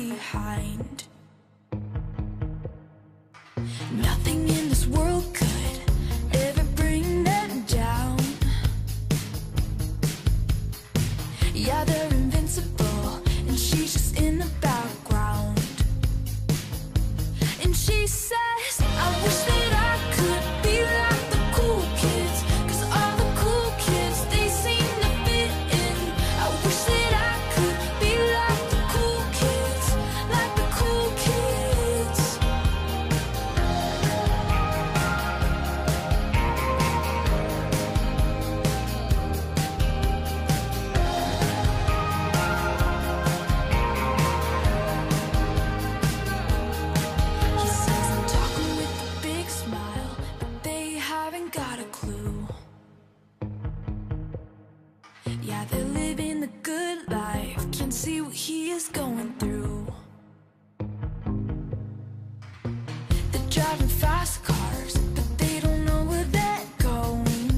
behind. Nothing in this world could ever bring them down. Yeah, they're invincible, and she's just in the background. And she says, I wish that I could be like the cool kids, 'cause all the cool kids, they seem to fit in. I wish that I could be like the cool kids, like the cool kids. He says I'm talking with a big smile, but they haven't got a clue. Yeah, they're living the good life, can't see what he is going through. They're driving fast cars, but they don't know where they're going.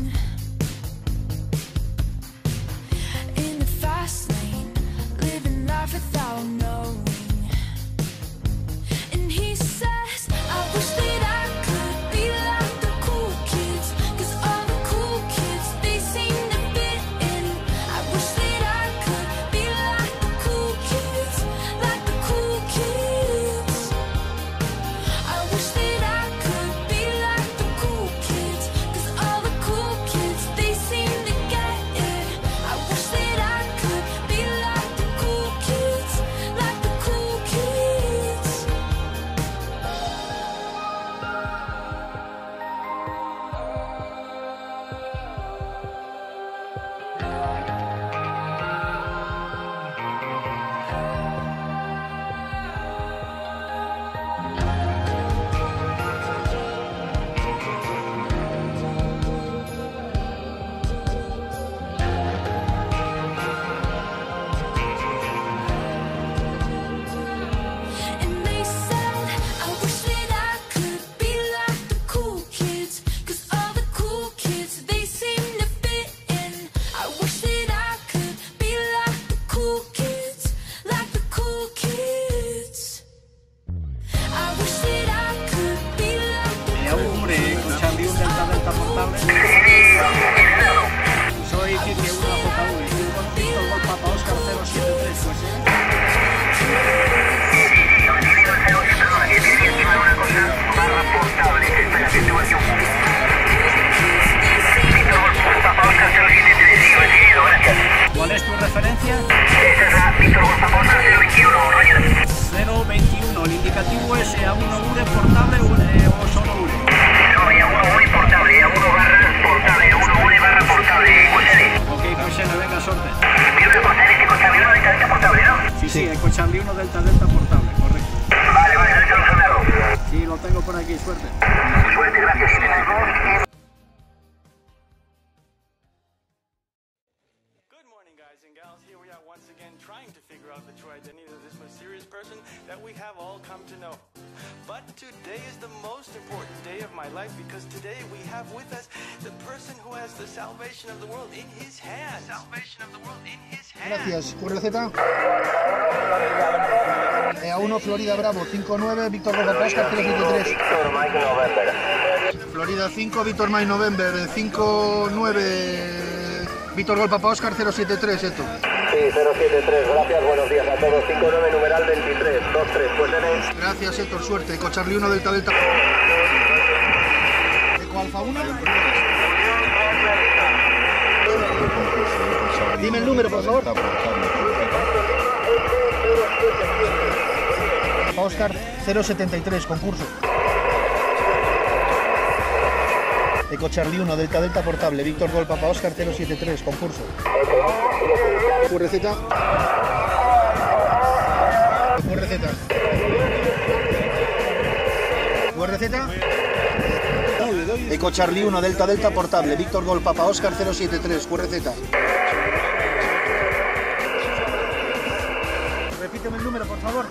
In the fast lane, living life without knowing. And he says, I wish that I could be like the cool kids, 'cause all the cool kids, they seem to fit in. I wish that I could be like the cool kids, like the cool kids. I wish that I could be like the cool kids, 'cause all the cool kids, they seem to get it. I wish that I could be like the cool kids, like the cool kids. And they said, I wish that I could be like the cool kids, 'cause all the cool kids, they seem to fit in. I wish that I could be like the cool kids, like the cool kids. I wish that I could be like the Hombre, escuchando un Delta Delta portable. Soy Kike 1JV, con Víctor Gol Papa Oscar 073, pues ¿Cuál es tu referencia? 021, el indicativo es A1 URE portable o solo URE. Ok, pues venga, suerte. Sí, Ecocharlie 1 Delta Delta portable, correcto. Sí, lo tengo por aquí, suerte. Good morning, guys and gals. Here we are once again trying to figure out the true identity of this mysterious person that we have all come to know. But today is the most important day of my life, because today we have with us the person who has the salvation of the world in his hand. Salvation of the world in his hand. Gracias, QRZ. A1 Florida Bravo 59, Víctor Gol Papa Oscar 073. Florida 5, Víctor Mike November 59, Víctor Gol Papa Oscar 073, esto. Sí, 073, gracias, buenos días a todos. 59 numeral 23, 23, pues tenéis. Gracias, Héctor, suerte. Ecocharlie 1 Delta Delta. Eco Alfa 1. Dime el número, por favor. Oscar 073, concurso. Ecocharlie 1 Delta Delta portable, Víctor Gol Papa Oscar 073, concurso. QRZ. QRZ. QRZ. Ecocharlie 1 Delta Delta portable, Víctor Gol Papa Oscar 073, QRZ. Repíteme el número, por favor.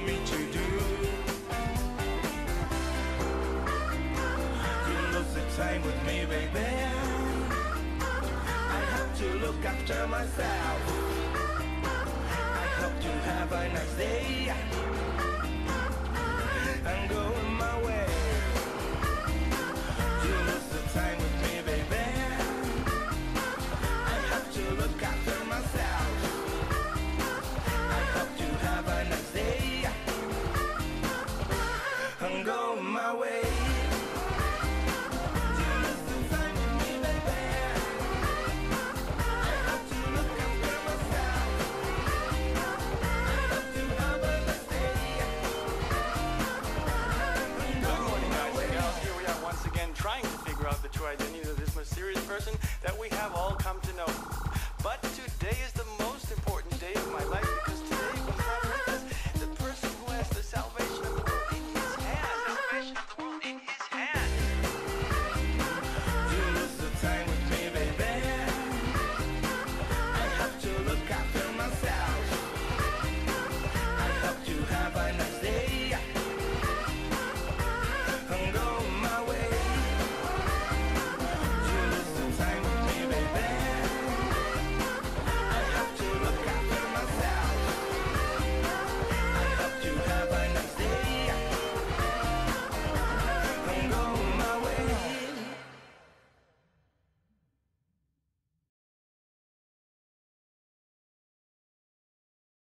me to do. You lose the time with me, baby. I have to look after myself.